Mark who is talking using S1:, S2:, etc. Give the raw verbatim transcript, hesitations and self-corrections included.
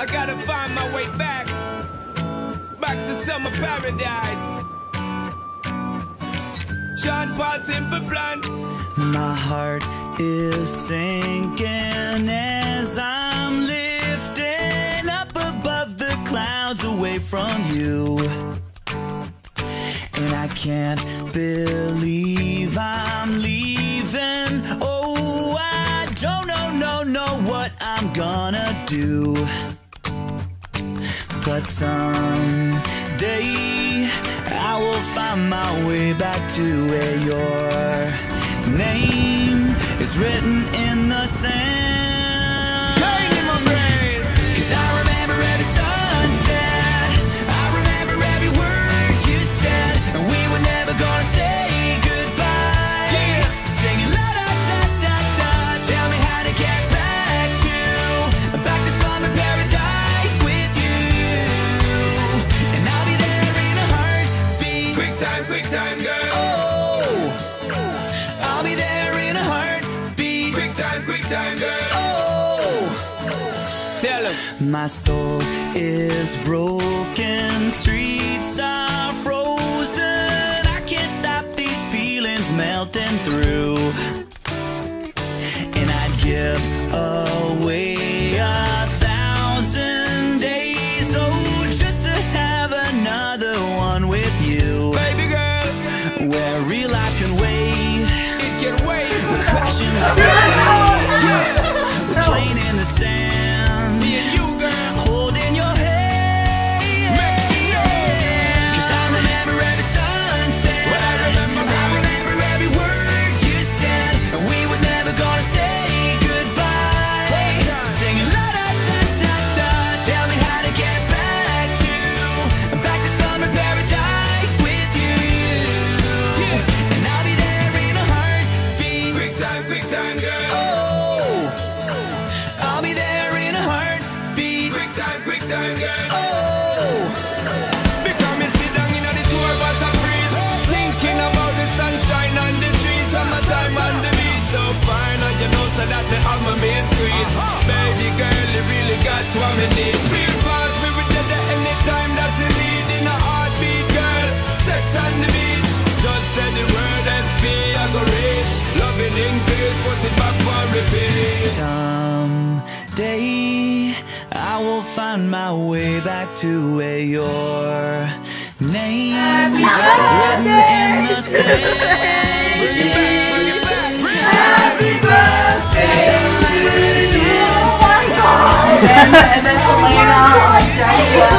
S1: I gotta find my way back, back to summer paradise. Sean Paul, Simple Plan.
S2: My heart is sinking as I'm lifting up above the clouds away from you. And I can't believe I'm leaving. Oh, I don't know, no, know what I'm gonna do. But someday I will find my way back to where your name is written in the sand.
S1: Staying in my brain.
S2: 'Cause I remember every sunset, I remember every word you said, and we were never gonna say goodbye.
S1: Yeah.
S2: Singing la da da da da. Tell me how to get back to back to summer paradise with you, and I'll be there in a heartbeat.
S1: Quick time, quick time, girl.
S2: Oh, I'll be there in a heartbeat.
S1: Quick time, quick time, girl.
S2: Oh,
S1: Tell him.
S2: my soul is broken, streets are frozen. I can't stop these feelings melting through. And I'd give away a thousand days, oh, just to have another one with you,
S1: Baby girl,
S2: where real life can wait.
S1: it can wait.
S2: We're crashing like waves, we're playing in the sand,
S1: Me and you, girl.
S2: holding your hand.
S1: Mexico.
S2: 'Cause I remember every sunset,
S1: What I remember,
S2: I remember every word you said, and we were never gonna say goodbye. Singing la da da da da. Tell me how to get back to back to summer paradise with you, and I'll be there in a heartbeat.
S1: Quick time, quick time, girl.
S2: Oh, I'll be there in a heartbeat.
S1: Quick time, quick time, girl.
S2: Oh,
S1: Because me sit down in the tour bus and breeze, thinking about the sunshine and the trees, summertime on the beach. So fine, and you know so that me have my main squeeze. Baby girl, you really got what me need. Real fast, we will get there anytime that you need. In a heartbeat, girl, sex on the beach. Just say the word S P, I go reach. Loving in peace, put it back for repeat.
S2: someday I will find my way back to where your name is written in the sand.
S1: Bring it back, bring it back, bring it back.
S3: Happy birthday to you.
S2: Oh my God.
S3: And, and then Elena, like,